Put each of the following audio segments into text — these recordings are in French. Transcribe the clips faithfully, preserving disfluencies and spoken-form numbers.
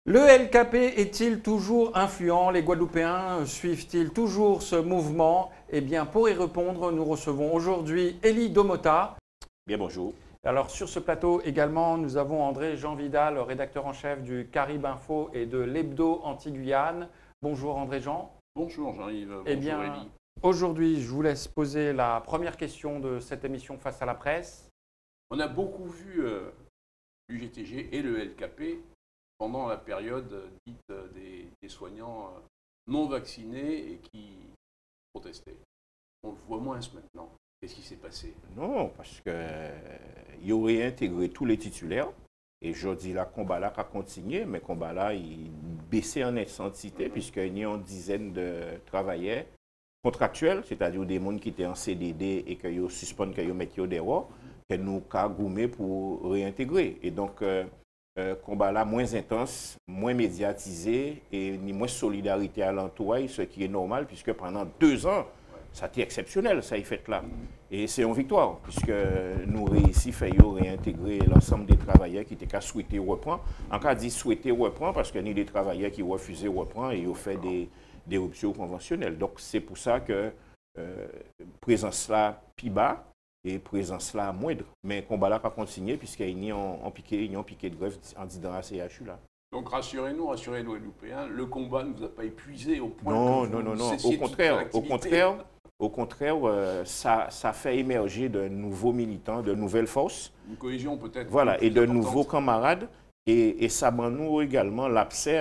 Le L K P est-il toujours influent? Les Guadeloupéens suivent-ils toujours ce mouvement? Eh bien, pour y répondre, nous recevons aujourd'hui Élie Domota. Bien, bonjour. Alors, sur ce plateau également, nous avons André Jean Vidal, rédacteur en chef du Caribe Info et de l'Hebdo Anti-Guyane. Bonjour André Jean. Bonjour Jean-Yves. Bonjour Eh bien, Élie. aujourd'hui, je vous laisse poser la première question de cette émission Face à la presse. On a beaucoup vu euh, l'U G T G et le L K P pendant la période euh, dite euh, des, des soignants euh, non vaccinés et qui protestaient. On le voit moins maintenant. Qu'est-ce qui s'est passé? Non, parce que euh, il aurait intégré tous les titulaires. Et je dis là, combat là a continué, mais combat là, il baissait en intensité, mm-hmm. puisqu'il y a une dizaine de travailleurs contractuels, c'est-à-dire des gens qui étaient en C D D et que ils suspendent, que ils mettent dehors, que nous avons gommé pour réintégrer. Et donc, euh, euh, combat là moins intense, moins médiatisé et ni moins solidarité à l'entourage, ce qui est normal, puisque pendant deux ans, ça a été exceptionnel, ça a été fait là. Et c'est une victoire, puisque nous réussissons à réintégrer l'ensemble des travailleurs qui étaient qu'à souhaiter reprendre. En cas dit souhaiter reprendre, parce qu'il y a des travailleurs qui refusaient reprendre et ont fait des, des ruptures conventionnelles. Donc c'est pour ça que euh, présence là plus bas et présence là moindre. Mais le combat là a continué, puisqu'il y a un piqué, piqué de grève en disant à C H U là. Donc rassurez-nous, rassurez nous Guadeloupéens, le combat ne vous a pas épuisé au point non, que non, vous non, non, cessiez au contraire, toute au activité. contraire. Au contraire, euh, ça, ça fait émerger de nouveaux militants, de nouvelles forces. Une cohésion peut-être. Voilà, et de importante. nouveaux camarades. Et, et ça mène nous également l'aspect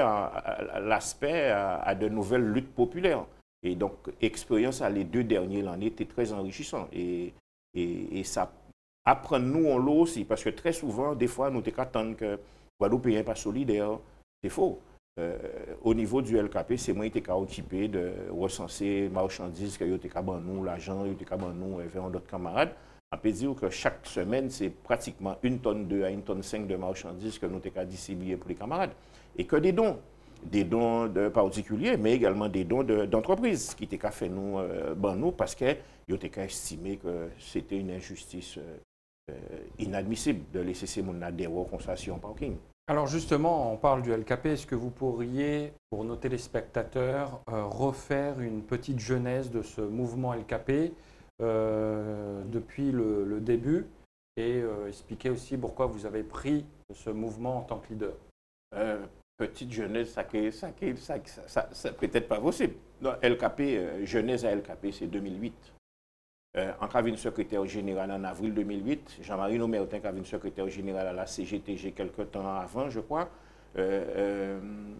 à, à de nouvelles luttes populaires. Et donc, l'expérience à les deux derniers l'année était très enrichissante. Et, et, et ça apprend nous en l'eau aussi, parce que très souvent, des fois, nous t'attendons que Guadeloupe n'est pas solidaire. C'est faux. Euh, au niveau du L K P, c'est moi qui été occupé de recenser marchandises que yo te kaban nous, l'argent, yo te kaban nous vers d'autres camarades. On peut dire que chaque semaine, c'est pratiquement une tonne deux à une tonne cinq de marchandises que nous avons distribué pour les camarades. Et que des dons, des dons de particuliers, mais également des dons d'entreprises de, qui étaient fait nous, euh, ben nous, parce que yo te estimé que c'était une injustice euh, inadmissible de laisser ces gens dehors comme ça sur un parking. Alors justement, on parle du L K P. Est-ce que vous pourriez, pour nos téléspectateurs, euh, refaire une petite genèse de ce mouvement L K P euh, depuis le, le début et euh, expliquer aussi pourquoi vous avez pris ce mouvement en tant que leader? euh, Petite genèse, ça, ça, ça, ça, ça, ça peut-être pas possible. Non, L K P, euh, genèse à L K P, c'est deux mille huit. Euh, en cabinet secrétaire général en avril deux mille huit, Jean-Marie Nomertin, cabinet secrétaire général à la C G T G quelques temps avant, je crois. Euh, euh,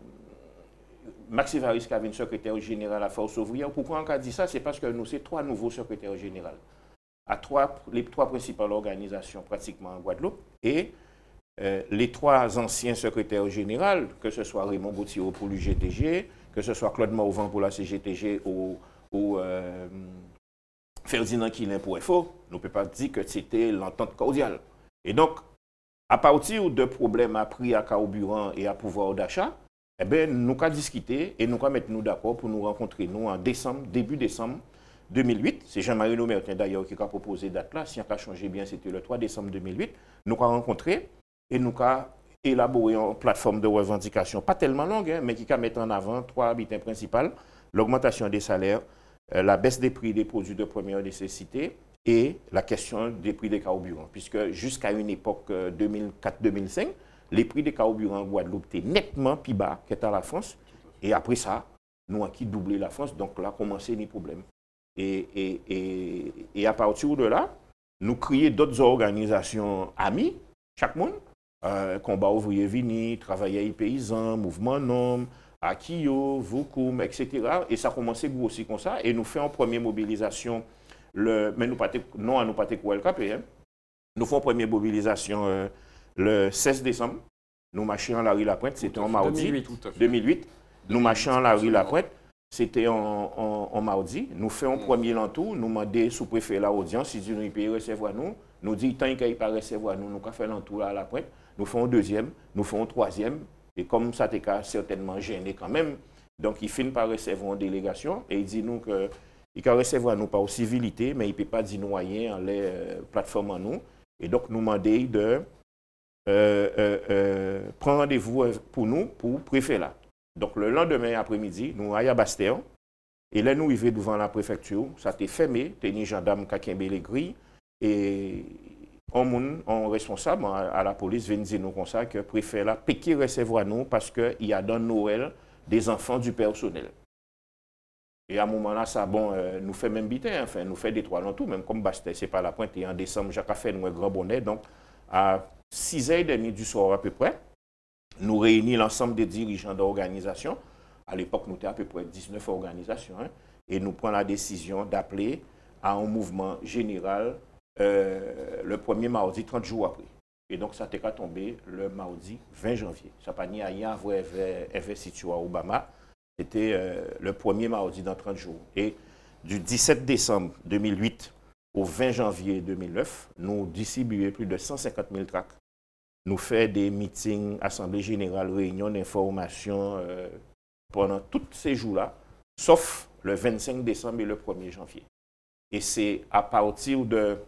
Maxi Varis, cabinet secrétaire général à Force ouvrière. Pourquoi on a dit ça? C'est parce que nous, c'est trois nouveaux secrétaires généraux à trois, les trois principales organisations pratiquement en Guadeloupe. Et euh, les trois anciens secrétaires généraux, que ce soit Raymond Gauthier pour l'U G T G, que ce soit Claude Mauvin pour la C G T G ou, ou euh, Ferdinand Quilin pour F O, nous ne pouvons pas dire que c'était l'entente cordiale. Et donc, à partir de problèmes à prix à carburant et à pouvoir d'achat, eh bien, nous avons discuté et nous avons mis nous d'accord pour nous rencontrer nous en décembre, début décembre deux mille huit. C'est Jean-Marie Nomertin d'ailleurs qui a proposé date là. Si on a changé bien, c'était le trois décembre deux mille huit. Nous avons rencontré et nous avons élaboré une plateforme de revendication, pas tellement longue, hein, mais qui a mis en avant trois habitants principaux, l'augmentation des salaires, la baisse des prix des produits de première nécessité et la question des prix des carburants. Puisque jusqu'à une époque deux mille quatre deux mille cinq, les prix des carburants en Guadeloupe étaient nettement plus bas qu'à la France. Et après ça, nous avons doublé la France, donc là, commencé les problèmes. Et, et, et, et à partir de là, nous créons d'autres organisations amies, chaque monde, euh, Combat ouvrier Vini, Travailleurs paysans, Mouvement Nom, Akio, Voukoum, et cetera. Et ça a commencé grossir comme ça. Et nous faisons une première mobilisation, le, mais nous pas non à nous pas L K P. Hein. Nous faisons une première mobilisation euh, le seize décembre. Nous marchions en la rue La Pointe, c'était en mardi. deux mille huit. Nous marchions en la rue La Pointe, c'était en, en, en mardi. Nous faisons un premier l'entour, nous demandons sous-préfet l'audience, si nous peut recevoir nous. Nous disons tant qu'il ne peut pas recevoir nous, nous avons fait l'entour à La Pointe. Nous faisons un deuxième, nous faisons un troisième. Et comme ça t'est certainement gêné quand même, donc il finit par recevoir une délégation et il dit nous qu'il peut recevoir nous par civilité, mais il ne peut pas dire nous rien en les euh, plateformes en nous. Et donc nous demandons de euh, euh, euh, prend rendez-vous pour nous, pour préfet là. Donc le lendemain après-midi, nous allons à Bastère. Et là, nous arrivons devant la préfecture. Ça a été fermé. Il y a des gendarmes qui ont campé les grilles. Et on, on responsable à la police vient dire nous comme ça que le préfet là, piqué recevoir nous parce qu'il y a dans Noël des enfants du personnel. Et à un moment là, ça bon, euh, nous fait même biter, enfin, nous fait des trois dans tout, même comme Bastère, c'est pas la pointe. Et en décembre, Jacques a fait nous un grand bonnet. Donc, à six heures trente du soir à peu près, nous réunissons l'ensemble des dirigeants d'organisation. À l'époque, nous étions à peu près dix-neuf organisations. Hein, et nous prenons la décision d'appeler à un mouvement général euh, le premier mardi, trente jours après. Et donc, ça a tombé le mardi vingt janvier. Ça n'a pas ni à rien à voir avec situé à Obama. C'était euh, le premier mardi dans trente jours. Et du dix-sept décembre deux mille huit au vingt janvier deux mille neuf, nous distribuons plus de cent cinquante mille tracts. Nous faisons des meetings, assemblées générales, réunions d'information euh, pendant tous ces jours-là, sauf le vingt-cinq décembre et le premier janvier. Et c'est à partir de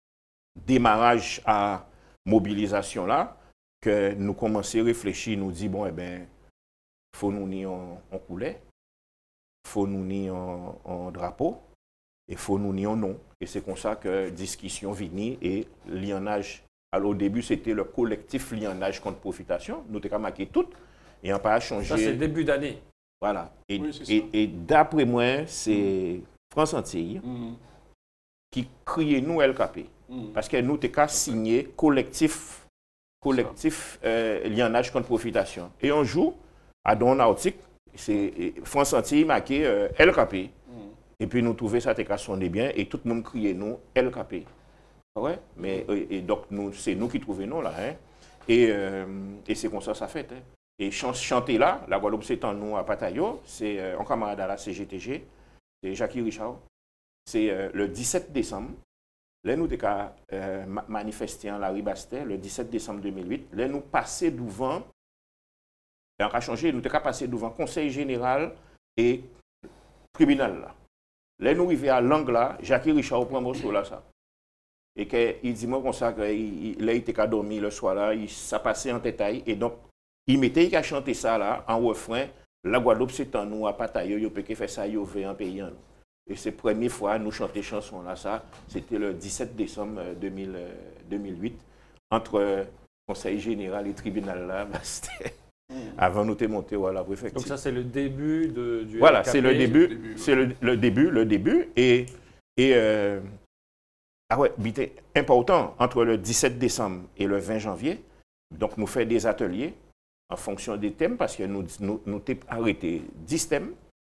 démarrage à mobilisation là que nous commençons à réfléchir, nous disons, bon, eh bien, il faut nous nier en, en coulet, il faut nous nier en, en drapeau, et il faut nous nier en nom. Et c'est comme ça que discussion vini et lionnage. Alors au début, c'était le collectif lionnage contre profitation. Nous avons marqué tout, et on n'a pas changé. Ça, c'est le début d'année. Voilà. Et, oui, et, et d'après moi, c'est mmh. France Antilles mmh. qui criait nous L K P. Mmh. Parce que nous avons signé collectif, collectif euh, lionnage contre profitation. Et un jour, à Don Nautique, c'est France Antilles marqué euh, L K P. Mm. Et puis nous trouvons ça sonner bien et tout le monde criait nous L K P. Ouais, mais et, et donc c'est nous qui trouvons nous là. Hein. Et, euh, et c'est comme ça ça fait. Hein. Et ch chanter là, la Guadeloupe c'est en nous à Patayo, c'est euh, un camarade à la C G T G, c'est Jackie Richard. C'est euh, le dix-sept décembre. Là nous avons euh, manifesté en Larry Bastère le dix-sept décembre deux mille huit. Là nous passons devant. Et on a changé, nous avons passé devant le Conseil général et le tribunal. Là, là nous arrivons à l'angle, Jackie Richard prend mon là, ça. Et qu'il dit moi comme ça, qu'il a été dormi le soir là, il, ça passait en détail. Et donc, il mettait qu'à chanter ça là, en refrain, la Guadeloupe c'est en nous, à Patayo, il peut faire ça, il veut en payant. Et c'est la première fois nous chanter chanson là, ça, c'était le dix-sept décembre deux mille huit, entre le Conseil général et le tribunal là, c'était. Avant nous t'es monté à la préfecture. Donc ça c'est le début de, du voilà, L K P. c'est le début, c'est le, le début, le début et et euh, ah ouais, c'était important entre le dix-sept décembre et le vingt janvier. Donc nous faisons des ateliers en fonction des thèmes parce que nous nous nous t'es arrêté dix thèmes,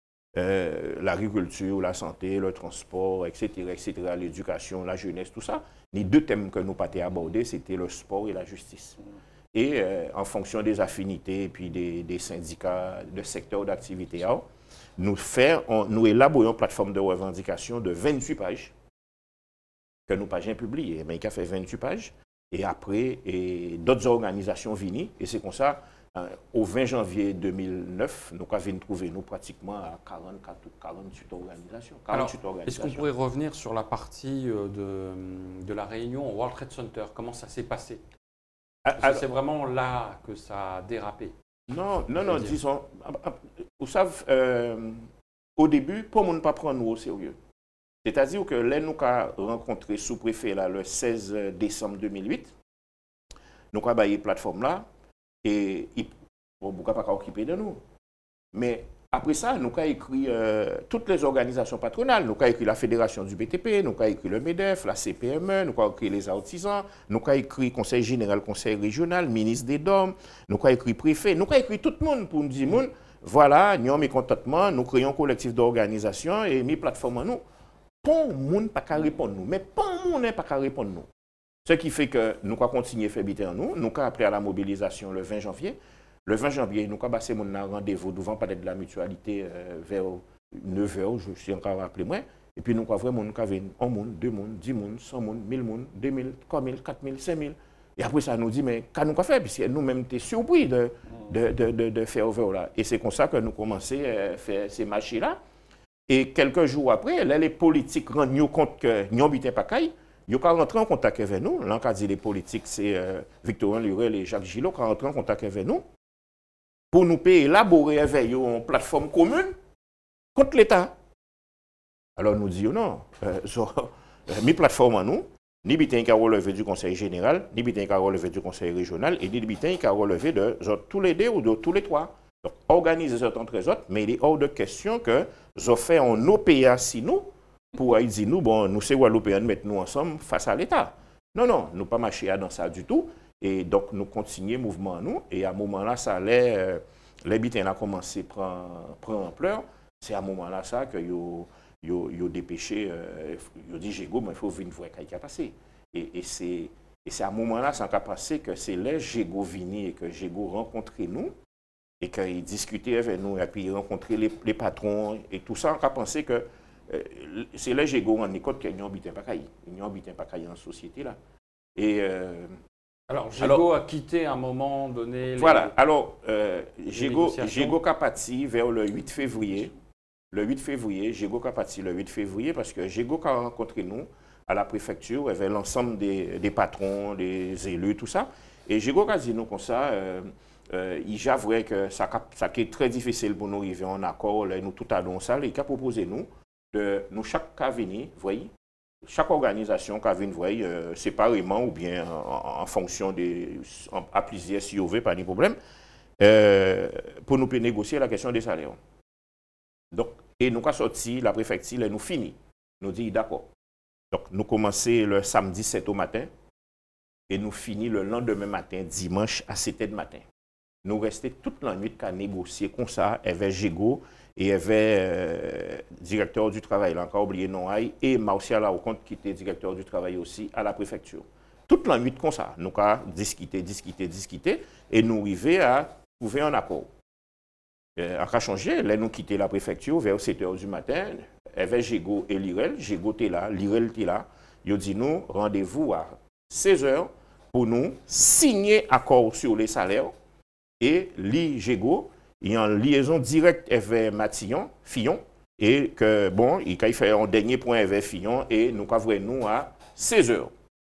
euh, l'agriculture, la santé, le transport, et cetera, et cetera, l'éducation, la jeunesse, tout ça. Les deux thèmes que nous pas abordés, c'était le sport et la justice. Et euh, en fonction des affinités et puis des, des syndicats, de secteurs d'activité, nous, nous élaborons une plateforme de revendication de vingt-huit pages que nous n'avons pas publiées. Mais il a fait vingt-huit pages. Et après, d'autres organisations viennent. Et c'est comme ça, euh, au vingt janvier deux mille neuf, nous avons trouvé nous pratiquement à quarante-quatre, quarante-huit organisations. Est-ce qu'on pourrait revenir sur la partie de, de la réunion au World Trade Center? Comment ça s'est passé? C'est vraiment là que ça a dérapé. Non, non, non, disons, vous savez, euh, au début, pour ne pas prendre nous au sérieux. C'est-à-dire que là, nous avons rencontré sous-préfet là, le seize décembre deux mille huit, nous avons baillé plateforme là, et il ne peut pas occuper de nous. Mais après ça, nous avons écrit euh, toutes les organisations patronales. Nous avons écrit la Fédération du B T P, nous avons écrit le MEDEF, la C P M E, nous avons écrit les artisans, nous avons écrit Conseil général, Conseil régional, ministre des Dômes, nous avons écrit préfet, nous avons écrit tout le monde pour nous dire, monde, voilà, nous avons mécontentement, nous créons un collectif d'organisation et mis plateforme à nous. Pas le monde pas qu'à répondre nous, mais pas le monde pas qu'à répondre nous. Ce qui fait que nous avons continué à faire biter en nous, nous avons appelé à la mobilisation le vingt janvier. Le vingt janvier, nous avons passé mon rendez-vous devant peut-être de la mutualité euh, vers neuf heures, je suis encore rappelé moi. Et puis nous avons vraiment un monde, deux mondes, dix mondes, cent mondes, mille mondes, deux mille, trois mille, quatre mille, cinq mille. Et après ça, nous dit, mais qu'est-ce qu'on fait? Puisque nous-mêmes, sommes surpris de, de, de, de, de faire ouvert là. Et c'est comme ça que nous commençons à faire ces marchés-là. Et quelques jours après, là, les politiques rendent compte que nous n'habitons pas Caille. ils ont rentré en contact avec nous. Là, on a dit les politiques, c'est euh, Victorien Lurel et Jacques Gillot qui ont rentré en contact avec nous pour nous payer élaborer avec eux une plateforme commune contre l'État. Alors nous disons non, euh, so, euh, mes plateformes à nous, ni bitin qui a relevé du Conseil général, ni bitin qui a relevé du Conseil régional, et ni bitin qui a relevé de, de tous les deux ou de tous les trois. Donc, organiser ça entre les autres, mais il est hors de question que nous fait un O P A si nous, pour dire nous, bon, nous c'est Guadeloupéens, mettre nous ensemble face à l'État. Non, non, nous pas marcher dans ça du tout. Et donc, nous continuons le mouvement, nous, et à un moment-là, ça allait, euh, les bitins a commencé à prendre, prendre ampleur. C'est à un moment-là, ça, que yo, yo, yo dépêché, euh, yo dit, Gégo, mais il faut venir voir ce qui a passé. Et, et c'est à un moment-là, ça a passé que c'est les Gégo venus et que Gégo rencontrait nous, et qu'il discutait avec nous, et puis il rencontrait les, les patrons, et tout ça, on a pensé que euh, c'est les Gégo en école qui ont habité pas caillé. Ils ont habité pas caillé en société, là. Et... Euh, Alors, Gégo a quitté à un moment donné... Voilà. Les, alors, euh, Gégo négociations. a parti vers le huit février. Le huit février, Gégo a parti le huit février parce que Gégo a rencontré nous à la préfecture, avec l'ensemble des, des patrons, des élus, tout ça. Et Gégo a dit nous comme ça, euh, euh, il j'avoue que ça, ça est très difficile pour nous arriver en accord, là, nous tout allons ça, il a proposé nous, de nous chaque cas venir, vous voyez, chaque organisation qui a venir, vous voyez, euh, séparément ou bien en, en fonction des, en, à plusieurs si vous voulez, pas de problème, euh, pour nous négocier la question des salaires. Donc, et nous avons sorti la préfecture et nous fini. Nous dit d'accord. Donc, nous commençons le samedi sept au matin et nous finissons le lendemain matin, dimanche à sept heures du matin. Nous restons toute la nuit à négocier comme ça avec Gégo et avec euh, directeur du travail, là, encore oublié non, et Martial Laocompte qui était directeur du travail aussi à la préfecture. Toute la nuit comme ça, nous avons discuté, discuté, discuté et nous arrivons à trouver un accord. Euh, on a changé, là nous quittons la préfecture vers sept heures du matin, avec Gégo et Lirel. Gégo était là, Lirel était là. Ils ont dit nous, rendez-vous à seize heures pour nous signer accord sur les salaires. Et li Gégo, il y a une liaison directe avec Matillon, Fillon, et que bon, il a fait un dernier point avec Fillon et nous avons nous à seize heures.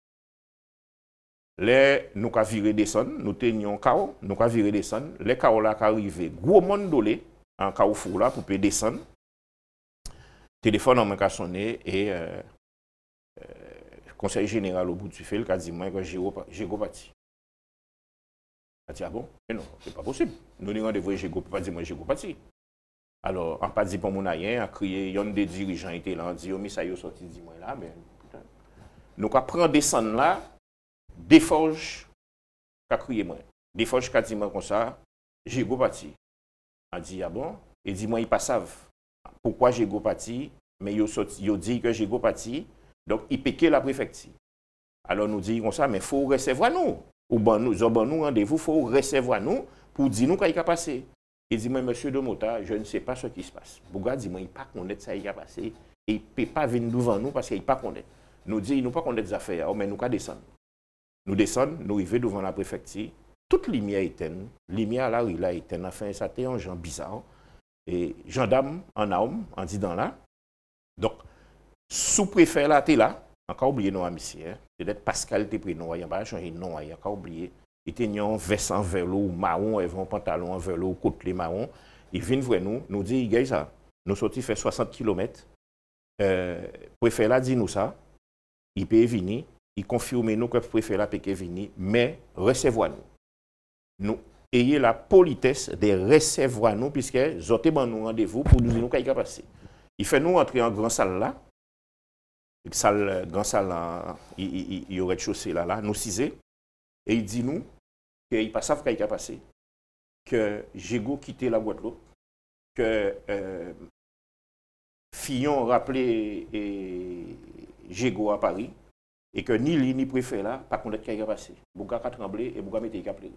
Les, nous avons viré descendre, nous tenions chaos, nous avons viré descendre. Les chaos là qui arrivé, gros monde dolé, en carrefour là, pour descendre. Téléphone en main sonné et euh, euh, conseil général au bout du fil qui a dit moi que j'ai parti. Il a dit ah bon? Mais non, c'est pas possible. Nous avons rendez-vous j'ai pas dit moi j'ai parti. Alors, on n'a pas dit pour mon aïen, a crié, il y a un des dirigeants était là, on dit, oh, mais ça y est sorti, dit moi là, mais putain. Nous avons pris descendre là. Desforges qui a crié moi. Desforges qui a dit moi comme ça, j'ai go parti. A dit ah bon, et dit moi ils pas savent pourquoi j'ai go parti, mais ils ont dit que j'ai go parti, donc ils piquaient la préfecture. Alors nous dit comme ça, mais faut recevoir nous. Ou ben nous, ben nous rendez-vous, faut recevoir nous pour dire nous qu'il a passé. Il dit moi monsieur de Mota, je ne sais pas ce qui se passe. Bouga dit moi il pas connaître ça il a passé et il peut pas venir devant nous parce qu'il pas connaît. Nous dit il nous pas connaître des affaires, mais nous qu'à descendre. Nous descendons, nous arrivons devant la préfecture, toute lumière éteinte, lumière là, il a éteinte, enfin, ça était un genre bizarre. Et gendarme en arme, en disant là. Donc, sous-préfet là, tu es là, encore oublié nos amis, hein? Peut-être Pascal t'es pris, non, il n'y a pas changé de nom, il n'y a encore oublié. Il était en veste en vélo, marron, et un pantalon en vélo, côte les marron. Il vient voir nous, nous dit, gars, ça, nous sortis fait soixante kilomètres. Euh, préfet là dit nous ça, il peut venir. Il confirme nous que le préfet la peut venir, mais recevoir-nous. Nous ayez la politesse de recevoir nous, puisque nous avons rendez-vous pour nous dire qu'il y a passé. Il fait nous entrer en grande salle là, une salle, grande salle là, il, il, il y aurait de chaussée là, là, nous cisés, et il dit nous qu'il ne pas savent qu'il y a passé, que Gégo quitté la Guadeloupe, que euh, Fillon rappelé et Gégo à Paris, et que ni lui ni préfet là, pas qu'on est qu'il y a passé. Bouga a tremblé et Bouga mettait qu'à pleurer.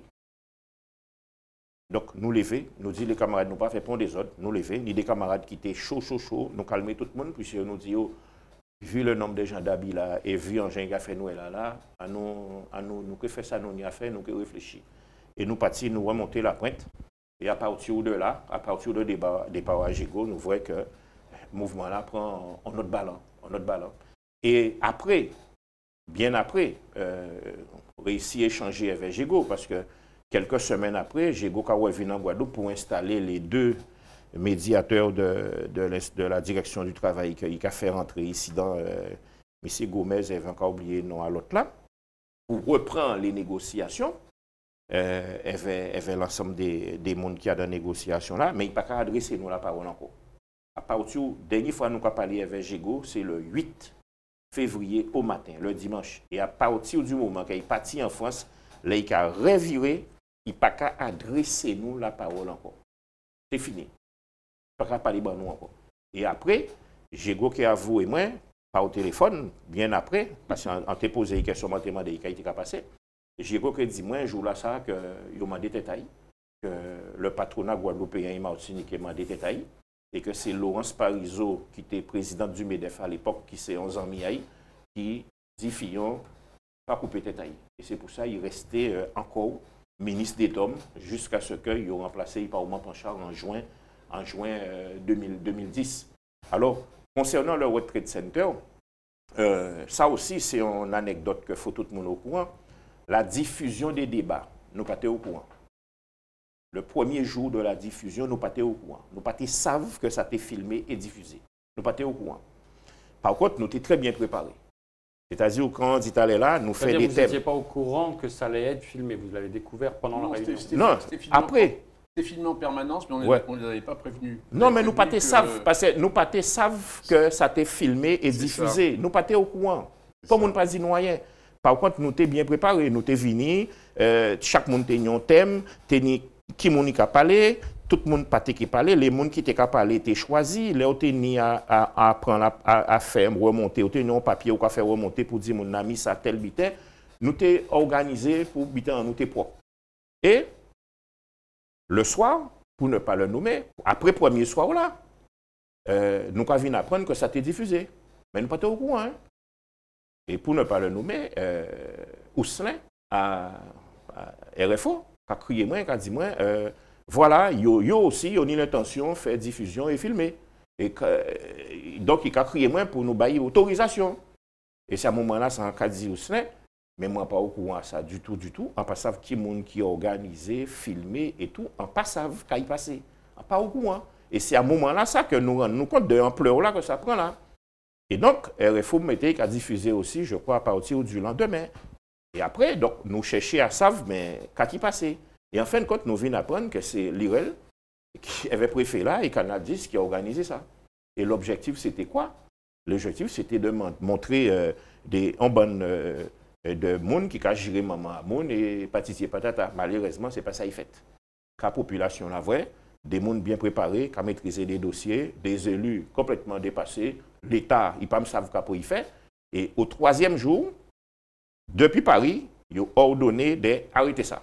Donc, nous lever, nous dit les camarades, nous pas fait pont des autres, nous lever, ni des camarades qui étaient chaud, chaud, chaud, nous calmer tout le monde, puisque nous disons, vu le nombre de gens d'habits là, et vu un gens qui a fait nous là, là, à nous, à nous, nous que fait ça, nous n'y a fait, nous que réfléchir. Et nous partis, nous remonter la pointe, et à partir de là, à partir de débat, débat à Gégo, nous voyons que le mouvement là prend un autre ballon, un autre ballon. Et après, bien après, euh, réussi à échanger avec Jego, parce que quelques semaines après, Jego est venu en Guadeloupe pour installer les deux médiateurs de, de, de la direction du travail qu'il a fait rentrer ici dans euh, M. Gomez, et encore oublié non à l'autre là, pour reprendre les négociations. Euh, avec l'ensemble des, des mondes qui a dans la négociation là, mais il n'a pas qu'à adresser nous la parole encore. À partir, dernière fois nous avons parlé avec Jego, c'est le huit février au matin, le dimanche. Et à partir du moment qu'il est parti en France, là, il a reviré, il n'a pas qu'à adresser nous la parole encore. C'est fini. Il n'a pas qu'à parler de nous encore. Et après, Jego qui a avoué moi, par au téléphone, bien après, parce qu'on t'a posé une question, on t'a demandé qu'il a été passé. Jego qui dit moi un jour là ça que il m'a demandé détail, que le patronat guadeloupéen et martiniquais m'a demandé détail, et que c'est Laurence Parisot qui était présidente du MEDEF à l'époque, qui s'est onze ans miaï, qui dit Fillon pas couper détail. Et c'est pour ça qu'il restait euh, encore ministre d'État jusqu'à ce qu'il ait remplacé par Oman Panchard en juin, en juin euh, deux mille, deux mille dix. Alors, concernant le World Trade Center, euh, ça aussi c'est une anecdote que faut tout le monde au courant. La diffusion des débats, nous pas au courant. Le premier jour de la diffusion, nous pas au courant. Nous pas savent que ça a été filmé et diffusé. Nous pas au courant. Par contre, nous étions très bien préparés. C'est-à-dire quand on dit aller là, nous faisons des thèmes. Vous n'étiez pas au courant que ça allait être filmé. Vous l'avez découvert pendant non, la réunion. Non, après. C'était filmé en permanence, mais on ne ouais. les avait pas prévenus. Non, mais nous pas que... savent parce que nous pas savent que ça a été filmé et diffusé. Ça. Nous pas au courant. Tout le monde pas dit rien. Par contre, nous sommes bien préparés. Nous sommes venus, euh, chaque monde a un thème, qui monde qui a parlé, tout le monde pas qui parlé, les gens qui étaient parlé étaient choisis, les autres ni à à apprendre à, à faire remonter, autres un papier ou à faire remonter pour dire mon ami ça tel bitin. Nous sommes organisés pour bitin nous sommes propres. Et le soir, pour ne pas le nommer, après le premier soir là, euh, nous avons apprendre que ça a été diffusé, mais nous pas au courant. Hein? Et pour ne pas le nommer, euh, Ousselin, à, à R F O, a crié moi, a dit moi, euh, voilà, yo, yo aussi, yo ni l'intention de faire diffusion et filmer. Et que, euh, donc, il a crié moi pour nous bailler autorisation. Et c'est à ce moment-là, ça a dit Ousselin, mais moi, pas au courant de ça du tout, du tout. En passant, qui monde qui a organisé, filmé et tout, en passant, quand il passait. Pas au courant. Et c'est à ce moment-là, ça que nous rendons compte de l'ampleur là que ça prend là. Et donc, R F O mettait qu'à diffuser aussi, je crois, à partir du lendemain. Et après, donc, nous cherchions à savoir, mais qu'est-ce qui passait? Et en fin de compte, nous venons apprendre que c'est l'I R E L qui avait préfet là et Canal dix qui a organisé ça. Et l'objectif, c'était quoi? L'objectif, c'était de montrer euh, des en bonne euh, de monde qui a géré maman à monde et patitier patata. Malheureusement, ce n'est pas ça qui fait. La population, la vraie, des mondes bien préparés, qui ont maîtrisé des dossiers, des élus complètement dépassés, l'État, il ne peut pas savoir quoi il fait. Et au troisième jour, depuis Paris, ils ont ordonné d'arrêter ça.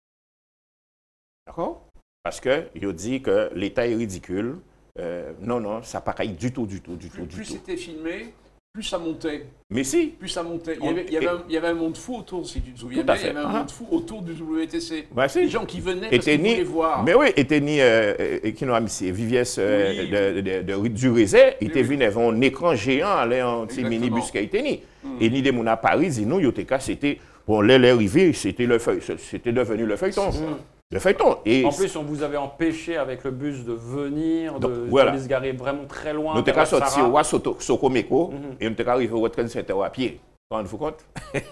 D'accord? Parce qu'ils ont dit que l'État est ridicule. Euh, non, non, ça ne pas du tout, du tout, du tout, plus, du plus tout. c'était filmé, plus ça montait. Mais si. Plus ça montait. Il y avait, il y avait, un, il y avait un monde fou autour, si tu te souviens. Tout à Il y fait. avait un Ah. monde fou autour du W T C. Bah, si. Les gens qui venaient parce qu'ils ni, voulaient voir. Mais oui, étaient ni euh, qui nous a mis Viviès euh, Oui. de, de, de, de, du Rézé, ils étaient oui. venus avec un écran géant, allait en petit minibus qui a été ni. Mm. Et ni des gens à Paris, ils nous, c'était, bon, l'arrivée, c'était le feuille, c'était devenu le feuilleton. Mm. Le feuilleton. Et en plus, on vous avait empêché avec le bus de venir, donc, de, voilà. de se garer vraiment très loin. Nous étions sortis au Sokomeko mm-hmm. et nous étions arrivés au Trade Center à pied. Vous vous rendez compte?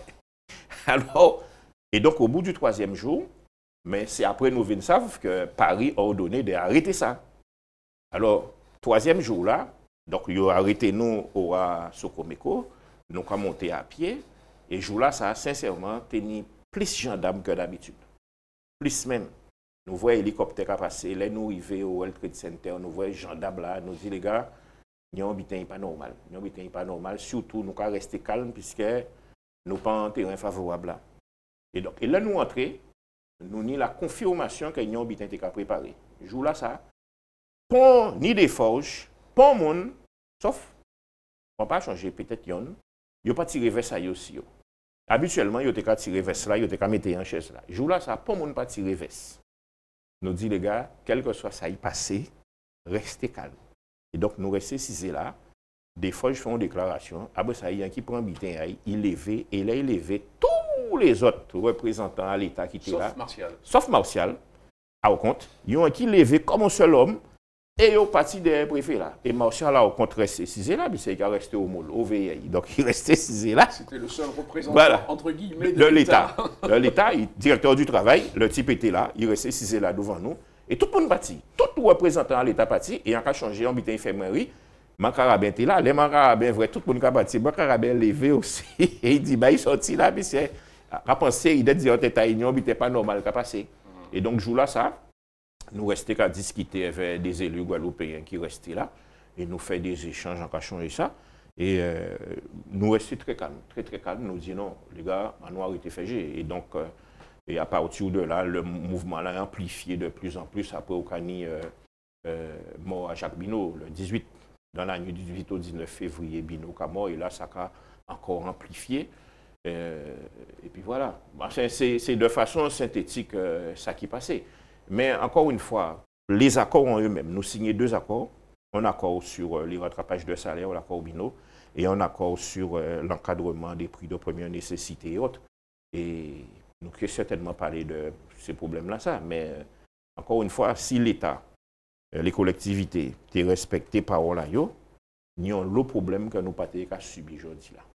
Alors, et donc au bout du troisième jour, mais c'est après nous venons savoir que Paris a ordonné d'arrêter ça. Alors, troisième jour là, donc ils ont arrêté nous au Sokomeko, nous avons monté à pied, et jour là, ça a sincèrement tenu plus de gendarmes que d'habitude. Plus même. Nous voyons l'hélicoptère passer, là nous arrivons au World Trade Center, nous voyons les gendarmes là, nous disons les gars, nous n'est pas normal. Nous n'est pas normal, surtout nous devons rester calmes puisque nous n'avons pas un terrain favorable là. Et donc, et là nous entrons, nous avons la confirmation que nous n'avons pas préparé. Jour là ça, pas ni des forges, pas de monde, sauf, on ne va pas changer peut-être yon, il n'y a pas tiré vers ça aussi. Habituellement, il y a tiré vers là, il y a mettre en chaise là. Jour là, ça pas monde pas tiré vers. Nous dit les gars, quel que soit ça y passé, restez calme. Et donc nous restons cisés là. des fois, je fais une déclaration. Après ça, il y a un qui prend bitin, il levé, et là, il levé tous les autres représentants à l'État qui étaient là. Sauf Martial. Sauf Martial, à au compte. Il y a un qui levé comme un seul homme, et au parti des préfets là. Et Martial, là, au contre, resté cisé là, mais c'est qu'il est resté au môle, au V I. Donc, il restait cisé là. C'était le seul représentant, voilà. entre guillemets, de, de l'État. De l'État, directeur du travail, le type était là, il restait cisé là devant nous. Et tout le monde parti, tout représentant à l'État parti, et on a changé, on a infirmerie. Mancarabin était là, les Mancarabin, vrai, tout le monde a parti. Mancarabin levé aussi, et il dit, bah, il sorti là, mais c'est, à penser, il a dit, on était à Union, mais c'était pas normal qu'à passer. Et donc, jour là, ça, nous restions qu'à discuter avec des élus guadeloupéens qui restaient là, et nous faisons des échanges en cachant et ça. Et euh, nous restions très calmes, très très calmes. Nous disions, non, les gars, en noir était fait. Et donc, euh, et à partir de là, le mouvement l'a amplifié de plus en plus. Après, au Cani, euh, euh, mort à Jacques Binot, le dix-huit, dans la nuit du dix-huit au dix-neuf février, Binot a mort, et là, ça a encore amplifié. Euh, et puis voilà, c'est de façon synthétique euh, ça qui passait. Mais encore une fois, les accords en eux-mêmes, nous signons deux accords. Un accord sur euh, les rattrapages de salaire, l'accord Binot, et un accord sur euh, l'encadrement des prix de première nécessité et autres. Et nous pouvons certainement parler de ces problèmes-là, ça. Mais euh, encore une fois, si l'État, euh, les collectivités, te respectent paroles, nous avons le problème que nous pas subi aujourd'hui là.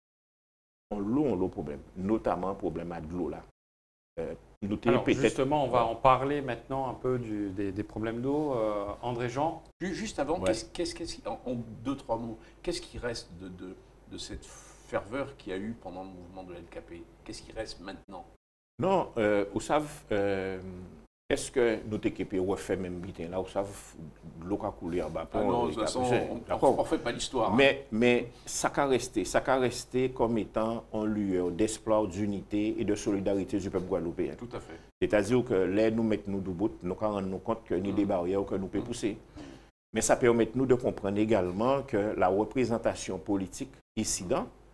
On a le problème, notamment le problème de l'eau là. Euh, nous Alors, justement, on va en parler maintenant un peu du, des, des problèmes d'eau. Euh, André Jean. Juste avant, ouais. qu'est-ce, qu'est-ce, qu'est-ce, en, en deux, trois mots, qu'est-ce qui reste de, de, de cette ferveur qu'il y a eu pendant le mouvement de l'L K P? Qu'est-ce qui reste maintenant? Non, euh, vous savez, euh, est-ce que notre équipe refait même bitin là? Vous savez, l'eau a coulé en bas. Ah non, de toute façon, on ne fait pas l'histoire. Mais, hein. mais ça a resté, ça a resté comme étant un lieu d'espoir, d'unité et de solidarité du peuple guadeloupéen. Tout à fait. C'est-à-dire que là, nous mettons nous debout, nous rendons nous compte qu'il y a des barrières que nous pouvons pousser. Mais ça permet nous de comprendre également que la représentation politique ici,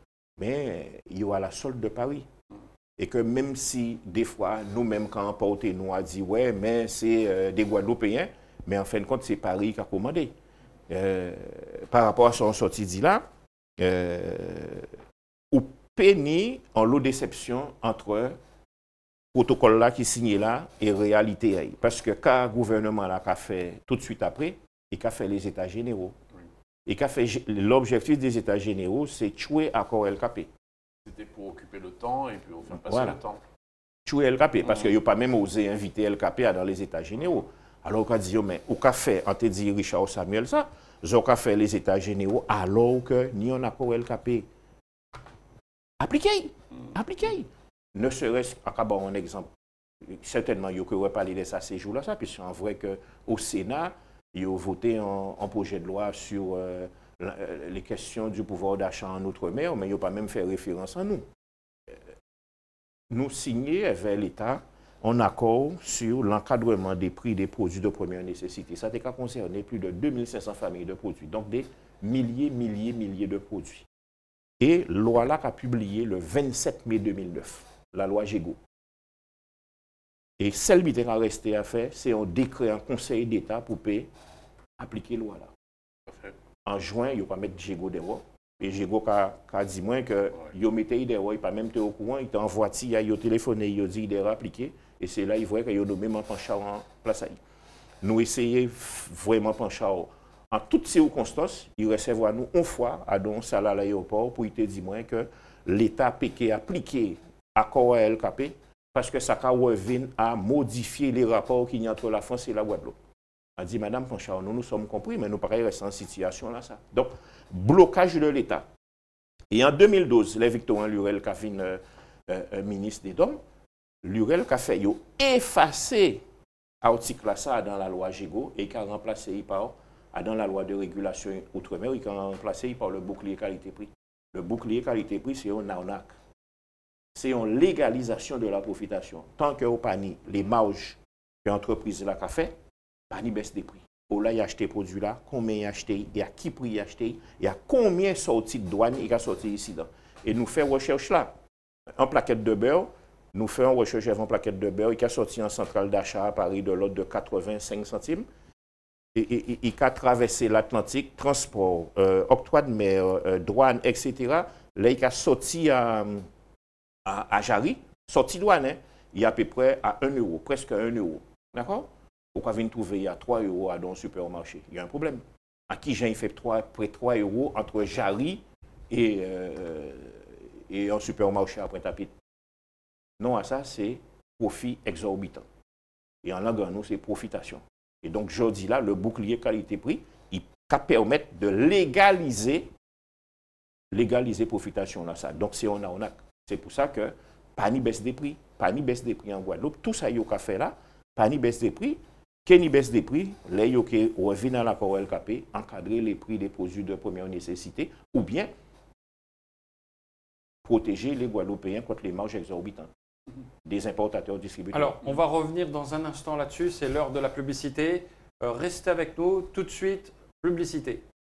mais il y aura la solde de Paris. Et que même si, des fois, nous-mêmes, quand on porte, nous a dit, ouais, mais c'est euh, des Guadeloupéens, mais en fin de compte, c'est Paris qui a commandé. Euh, par rapport à son sortie dit là, euh, ou péni en lot déception entre protocole là qui signé là et réalité. Parce que quand le gouvernement là a fait tout de suite après, il a fait les États généraux. Et qu'a fait l'objectif des États généraux, c'est tuer l'accord L K P. C'était pour occuper le temps et puis on fait passer voilà. le temps. Tuer L K P, parce mmh. qu'il n'a pas même osé inviter L K P dans les États généraux. Alors qu'on a dit, mais au café, on te dit Richard Samuel ça, ils ont fait les États généraux alors que ni un accord L K P. Appliquez, mmh. appliquez. Ne serait-ce qu'à un exemple. Certainement, il y aurait parlé de ça ces jours-là, puisque en vrai qu'au Sénat, il a voté un, un projet de loi sur euh, la, les questions du pouvoir d'achat en Outre-mer, mais il n'a pas même fait référence à nous. Nous signons avec l'État un accord sur l'encadrement des prix des produits de première nécessité. Ça a concerné plus de deux mille cinq cents familles de produits, donc des milliers, milliers, milliers de produits. Et loi là a publié le vingt-sept mai deux mille neuf, la loi Gégo. Et celle qui est restée à faire, c'est un décret en Conseil d'État pour appliquer la loi là. En juin, il n'y a pas mettre Gégo dehors. Et Gégo a, a dit moins que il ouais. mettait dehors, il n'a pas même été au courant, il était en voiture, il a téléphoné, il a dit qu'il est appliqué. Et c'est là qu'il voit qu'il a nommé Manpanchao en place. Nous essayons vraiment Manpanchao. En toutes circonstances, il recevra nous une fois à don salaire à l'aéroport pour te dire moins que l'État péqué appliqué accord à L K P parce que ça revient à modifier les rapports qu'il y a entre la France et la Guadeloupe. On dit, Madame Panchao, nous nous sommes compris, mais nous pareil restons en situation là. Ça. Donc, blocage de l'État. Et en deux mille douze, les Victorien Lurel qui a fait euh, euh, ministre des Dômes, Lurel qui a fait effacer l'article là dans la loi Gégo et qui a remplacé par dans la loi de régulation outre-mer, il a remplacé par le bouclier qualité-prix. Le bouclier qualité-prix, c'est un arnaque. C'est une légalisation de la profitation. Tant que au panier, les marges que l'entreprise a fait, panier baisse des prix. Au là, il a acheté ce produit-là, combien il a acheté, et à qui prix il a acheté, et à combien sorti de douane il a sorti ici. Et nous faisons recherche là. En plaquette de beurre, nous faisons recherche avant plaquette de beurre, qui a sorti en centrale d'achat à Paris de l'ordre de quatre-vingt-cinq centimes. il a traversé l'Atlantique, transport, euh, octroi de mer, euh, douane, et cetera. Là, il a sorti à, à, à Jarry, sorti douane, hein, il y a à peu près à un euro, presque un euro. D'accord? Pourquoi venir trouver à trois euros dans un supermarché? Il y a un problème. À qui j'ai fait près de trois euros entre Jarry et, euh, et un supermarché à Pointe-à-Pitre? Non, à ça, c'est profit exorbitant. Et en langue, nous, c'est profitation. Et donc, je dis là, le bouclier qualité-prix, il va permettre de légaliser, légaliser profitation dans ça. Donc, c'est on a, on a. C'est pour ça que pas ni baisse des prix, pas ni baisse des prix en Guadeloupe, tout ça, il y a fait là, pas ni baisse des prix, qu'il ni baisse des prix, là, il y a revenu dans l'accord L K P, encadrer les prix des produits de première nécessité, ou bien protéger les Guadeloupéens contre les marges exorbitantes des importateurs distributeurs. Alors, on va revenir dans un instant là-dessus, c'est l'heure de la publicité. Euh, restez avec nous, tout de suite, publicité.